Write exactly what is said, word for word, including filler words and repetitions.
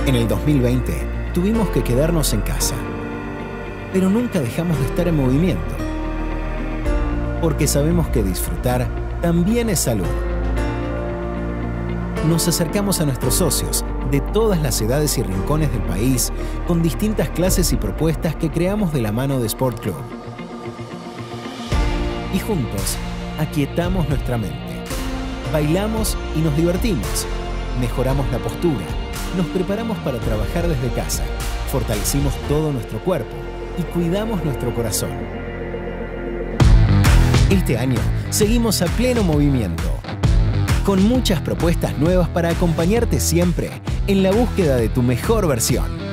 En el dos mil veinte tuvimos que quedarnos en casa, pero nunca dejamos de estar en movimiento, porque sabemos que disfrutar también es salud. Nos acercamos a nuestros socios de todas las edades y rincones del país con distintas clases y propuestas que creamos de la mano de Sport Club. Y juntos aquietamos nuestra mente, bailamos y nos divertimos, mejoramos la postura, nos preparamos para trabajar desde casa, fortalecimos todo nuestro cuerpo y cuidamos nuestro corazón. Este año seguimos a pleno movimiento, con muchas propuestas nuevas para acompañarte siempre en la búsqueda de tu mejor versión.